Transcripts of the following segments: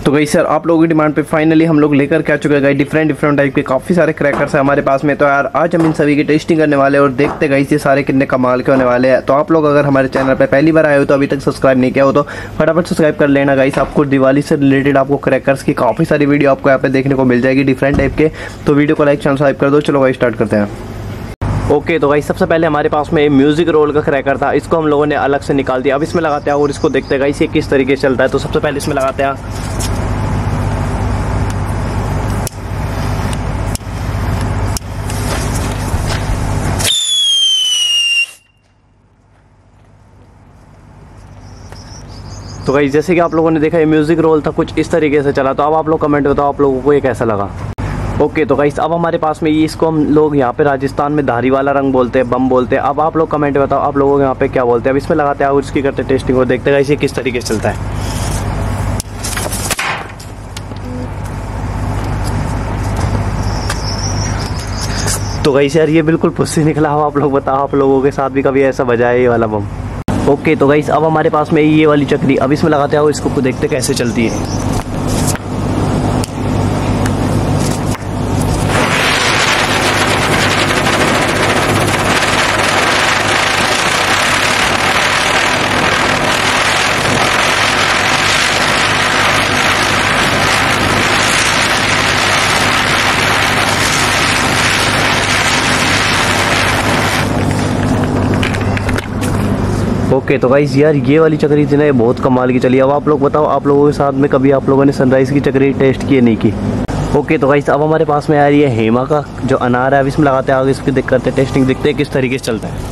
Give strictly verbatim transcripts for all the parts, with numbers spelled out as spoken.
तो गाइस यार आप लोगों की डिमांड पे फाइनली हम लोग लेकर के आ चुके हैं डिफरेंट डिफरेंट टाइप के काफ़ी सारे क्रैकर्स है हमारे पास में। तो यार आज हम इन सभी की टेस्टिंग करने वाले हैं और देखते गाइस ये सारे कितने कमाल के होने वाले हैं। तो आप लोग अगर हमारे चैनल पे पहली बार आए हो तो अभी तक सब्सक्राइब नहीं किया हो तो फटाफट सब्सक्राइब कर लेना गाइस। आपको दिवाली से रिलेटेड आपको क्रैकर्स की काफ़ी सारी वीडियो आपको यहाँ पे देखने को मिल जाएगी डिफरेंट टाइप के। तो वीडियो को लाइक सब्सक्राइब कर दो। चलो गाइस स्टार्ट करते हैं। ओके okay, तो भाई सबसे पहले हमारे पास में म्यूजिक रोल का क्रैकर था, इसको हम लोगों ने अलग से निकाल दिया। अब इसमें लगाते हैं और इसको देखते हैं गाइस ये किस तरीके से चलता है। तो सबसे पहले इसमें लगाते हैं तो गाइस जैसे कि आप लोगों ने देखा ये म्यूजिक रोल था कुछ इस तरीके से चला। तो अब आप लोग कमेंट बताओ आप लोगों को ये कैसा लगा। ओके okay, तो गाइस अब हमारे पास में ये इसको हम लोग यहाँ पे राजस्थान में धारी वाला रंग बोलते हैं, बम बोलते हैं। अब आप लोग कमेंट बताओ आप लोगों को यहाँ पे क्या बोलते हैं। अब इसमें लगाते हैं और इसकी करते हैं टेस्टिंग और देखते हैं गाइस ये किस तरीके से चलता है। तो गाइस यार ये बिल्कुल पुस्सी निकला। अब आप लोग बताओ आप लोगों के साथ भी कभी ऐसा बजा है ये वाला बम। ओके okay, तो गाइस अब हमारे पास में ये वाली चक्री, अब इसमें लगाते हैं और इसको देखते कैसे चलती है। ओके okay, तो गाइस यार ये वाली चक्री थी ना ये बहुत कमाल की चली। अब आप लोग बताओ आप लोगों के साथ में कभी आप लोगों ने सनराइज़ की चक्री टेस्ट की है नहीं की। ओके okay, तो गाइस अब हमारे पास में यार ये हेमा का जो अनार है अब इसमें लगाते हैं आगे इसकी देख करते टेस्टिंग देखते हैं किस तरीके से चलता है।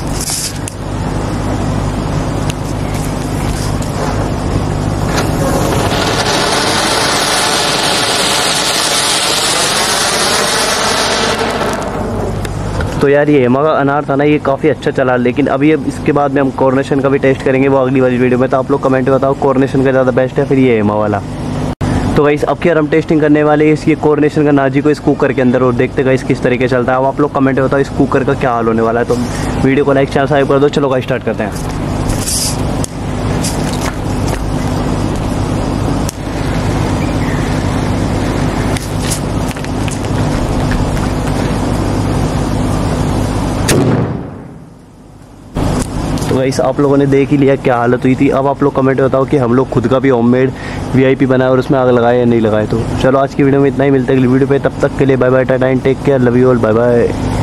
तो यार ये हेमा का अनार था ना ये काफ़ी अच्छा चला, लेकिन अभी अब इसके बाद में हम कॉर्नेशन का भी टेस्ट करेंगे वो अगली वाली वीडियो में। तो आप लोग कमेंट बताओ कॉर्नेशन का ज़्यादा बेस्ट है फिर ये हेमा वाला। तो गाइस अब क्या हम टेस्टिंग करने वाले हैं इसकी कॉर्नेशन का नाजी को इस कुकर के अंदर और देखते गाइस किस तरीके चलता है। अब आप लोग कमेंट बताओ इस कुकर का क्या हाल होने वाला है। तो वीडियो को लाइक चैनल सब्सक्राइब कर दो। चलो गाइस स्टार्ट करते हैं। तो गाइस आप लोगों ने देख ही लिया क्या हालत हुई थी। अब आप लोग कमेंट बताओ कि हम लोग खुद का भी होममेड वीआईपी बनाए और उसमें आग लगाए या नहीं लगाए। तो चलो आज की वीडियो में इतना ही, मिलते हैं अगली वीडियो पे। तब तक के लिए bye bye tata and take care, love you all, bye bye.